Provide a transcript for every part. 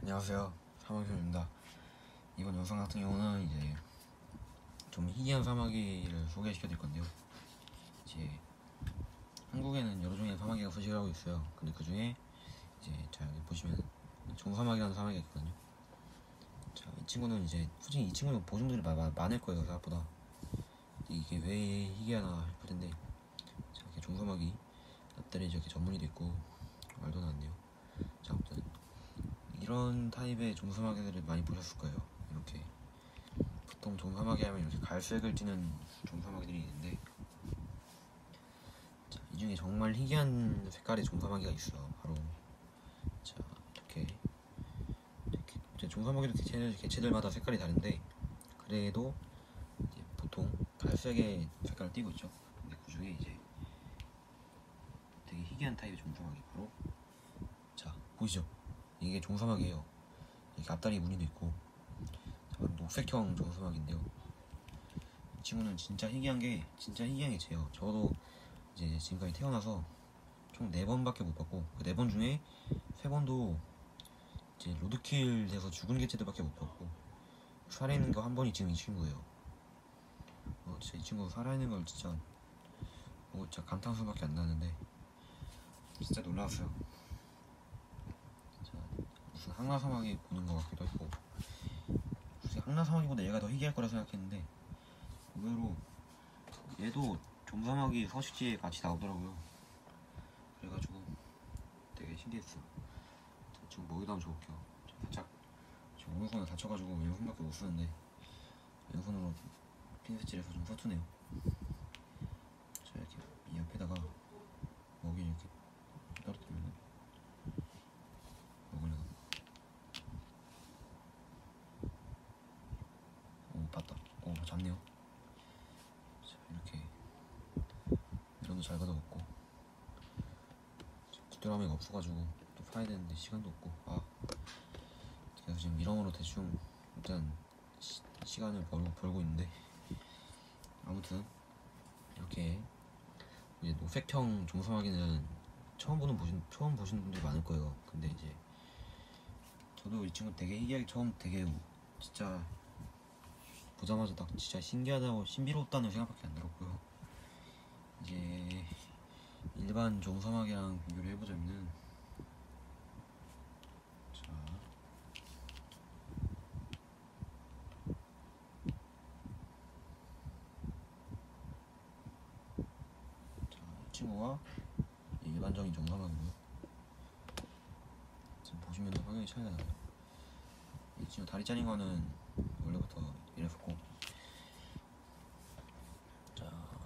안녕하세요, 사막형입니다. 이번 영상 같은 경우는 이제 좀 희귀한 사마귀를 소개시켜 드릴 건데요. 이제 한국에는 여러 종의 사마귀가 서식을 하고 있어요. 근데 그 중에 이제 자 여기 보시면 종사마귀라는 사마귀가 있거든요. 자, 이 친구는 이제 솔직히 이 친구는 보신 분들이 많을 거예요, 생각보다. 이게 왜 희귀하나 싶을 텐데, 자, 이렇게 종사마귀 앞다리 이렇게 전문이도 있고 말도 나왔네요. 자, 아무튼 이런 타입의 종사마귀들을 많이 보셨을 거예요. 이렇게 보통 종사마귀 하면 이렇게 갈색을 띠는 종사마귀들이 있는데, 자, 이 중에 정말 희귀한 색깔의 종사마귀가 있어요. 바로 자 이렇게 종사마귀도 개체들마다 색깔이 다른데, 그래도 이제 보통 갈색의 색깔을 띠고 있죠. 근데 그 중에 이제 되게 희귀한 타입의 종사마귀, 바로 자 보이시죠? 이게 종사마귀예요. 이렇게 앞다리 무늬도 있고, 녹색형 종사마귀인데요. 이 친구는 진짜 희귀한 게 제요. 저도 이제 지금까지 태어나서 총 4번밖에 못 봤고, 그 4번 중에 3번도 이제 로드킬 돼서 죽은 개체들밖에 못 봤고, 살아있는 거 한 번이 지금 이 친구예요. 진짜 이 친구 살아있는 걸 진짜 감탄수밖에 안 나는데 진짜 놀라웠어요. 자, 무슨 항라사마귀 보는 것 같기도 했고, 항라사마귀보다 얘가 더 희귀할 거라 생각했는데 의외로 얘도 종사마귀 서식지에 같이 나오더라고요. 그래가지고 되게 신기했어요. 지금 먹이도 한번 줘볼게요. 살짝 지금 오른손을 다쳐가지고 왼손밖에 못 쓰는데 왼손으로 핀셋질해서 좀 서투네요. 자, 이렇게 이 옆에다가 먹이를 이렇게 떨어뜨리면 먹으려고. 오, 봤다. 오, 잡네요. 자, 이렇게 이런도 잘 걷어먹고, 귀뚜라미가 없어가지고 또 파야 되는데 시간도 없고, 그래서 지금 미러으로 대충 일단 시간을 벌고 있는데, 아무튼 이렇게 이제 녹색형 종사마귀는 처음 보신 분들이 많을 거예요. 근데 이제 저도 이 친구 되게 희귀하게 처음 되게 진짜 보자마자 딱 진짜 신기하다고 신비롭다는 생각밖에 안 들었고요. 이제 일반 종사마귀랑 비교를 해보자면은, 자, 이 친구가 일반적인 종사마귀고요. 지금 보시면 확연히 차이가 나요. 이 친구 다리 잘린 거는 원래부터 이랬었고, 자,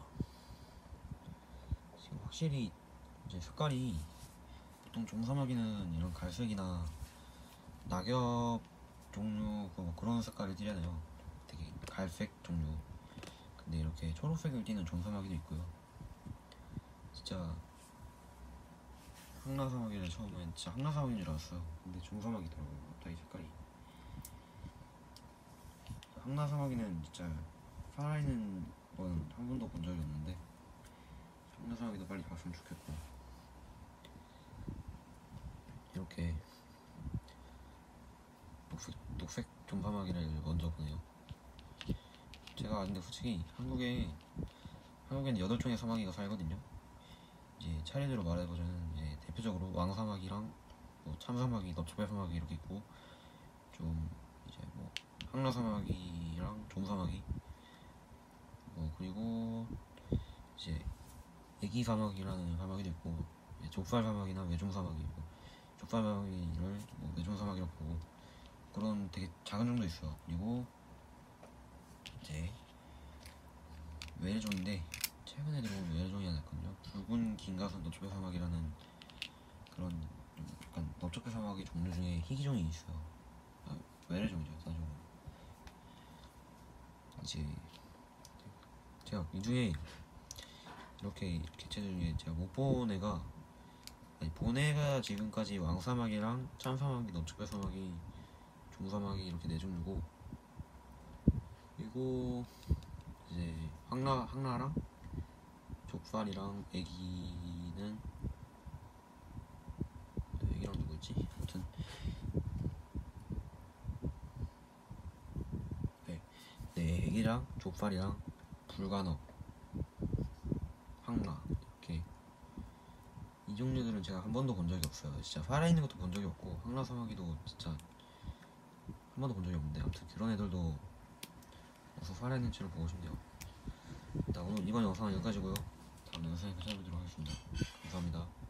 지금 확실히 이제 색깔이, 보통 종사마귀는 이런 갈색이나 낙엽 종류 그런 색깔을 띠잖아요. 되게 갈색 종류. 근데 이렇게 초록색을 띠는 종사마귀도 있고요. 진짜 항라사마귀를 처음엔 진짜 항라사마귀인 줄 알았어요. 근데 종사마귀더라고요. 갑자기 색깔이. 항라사마귀는 진짜 살아있는 건 한 번도 본 적이 없는데, 항라사마귀도 빨리 봤으면 좋겠고. 이렇게 녹색 종사마귀를 먼저 보네요. 제가 근데 솔직히 한국에는 8종의 사마귀가 살거든요. 이제 차례대로 말해보자면, 이제 대표적으로 왕사마귀랑 뭐 참사마귀, 넙초배사마귀 이렇게 있고, 좀 이제 뭐 항라사마귀랑 종사마귀, 그리고 이제 애기사마귀라는 사마귀도 있고, 족살사마귀나 외종사마귀, 족살사마귀를 뭐 외종사마귀라고 보고, 그런 되게 작은 종도 있어요. 그리고 이제 외래종인데, 최근에 들어온 외래종이 하나 있거든요. 붉은 긴가선 넙초배사마귀라는 그런 약간 넙초배사마귀 종류 중에 희귀종이 있어요. 외래종이죠, 사실은. 이제 제가 이 중에 이렇게 개체들 중에 제가 못 본 애가, 본 애가 지금까지 왕사마귀랑 참사마귀, 넙초배사마귀, 종사마귀 이렇게 4종류고, 그리고 이제 항라랑 족발이랑 애기랑 누구였지? 아무튼 대게랑 족발이랑 불간어, 황라 이렇게 이 종류들은 제가 한 번도 본 적이 없어요. 진짜 살아있는 것도 본 적이 없고 황라 사마귀도 진짜 한 번도 본 적이 없는데, 아무튼 그런 애들도 어서 살아있는 채로 보고 싶네요. 일단 오늘 이번 영상은 여기까지고요. 다음 영상에서 찾아뵙도록 하겠습니다. 감사합니다.